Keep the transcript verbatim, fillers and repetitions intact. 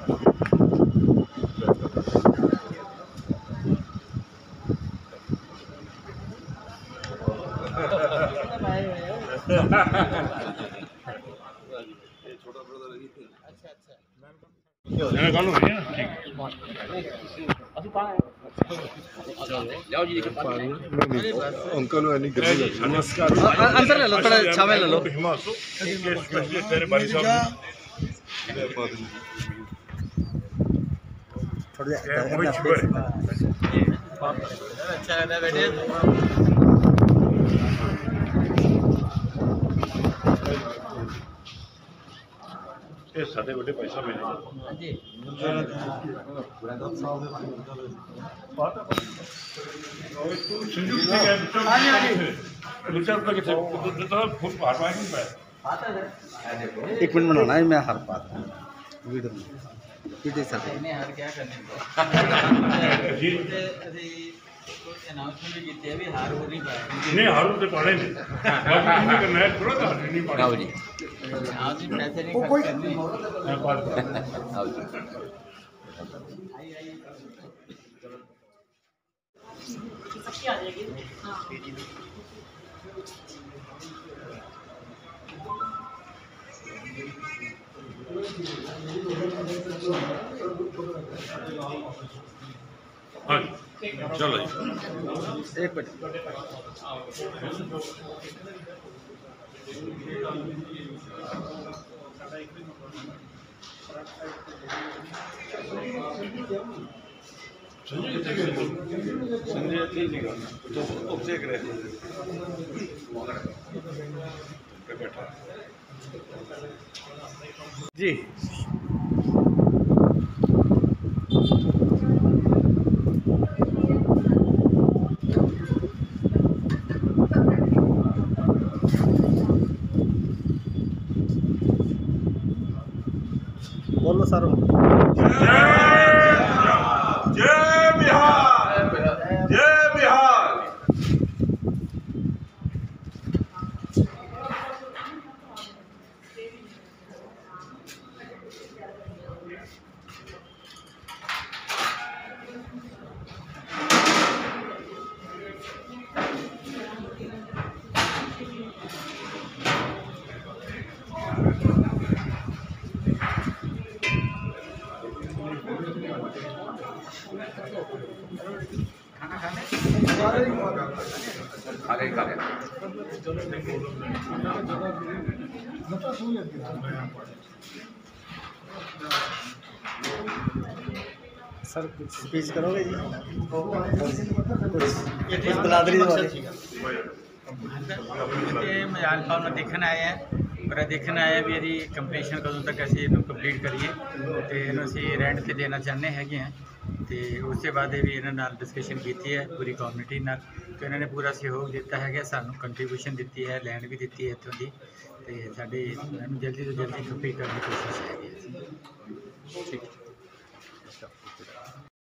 Uncle नमस्कार अंदर ले लो, थोड़ा छावे ले लो। अच्छा लगा बैठे ये साढ़े बड़े पैसा मिले जी एक मिनट बनाना है, मैं हर पाता हूँ वीडियो में वीडियो सर नहीं हर क्या करने को अनाउंसमेंट की थी अभी हार हो नहीं पाया नहीं हारू तो पढ़े नहीं बाकी करना है थोड़ा सा नहीं पढ़ा जी आज भी पैसे नहीं खर्च करने आओ जी सबकी आ जाएगी हाँ हाँ चलो एक मिनट संजय तो उपसे करे बैठा जी बोलो सर जय बिहार जय बिहार आगे आगे सर कुछ स्पीच करोगे जी कुछ बलादरी मैं आलफा में देखने आए हैं और देखने आए भी यदि कंप्लीशन कदों तक असी कंप्लीट करिए तो इन्हों असी रेंट पे देना चाहते हैं तो उसके बाद भी इन्होंने डिस्कशन की है पूरी कम्यूनिटी नाल तो इन्होंने पूरा सहयोग दिता है सानू कंट्रीब्यूशन दी है लैंड भी दी है इतों की तो साड़ी जल्दी तो जल्दी कंप्लीट करने की कोशिश है ठीक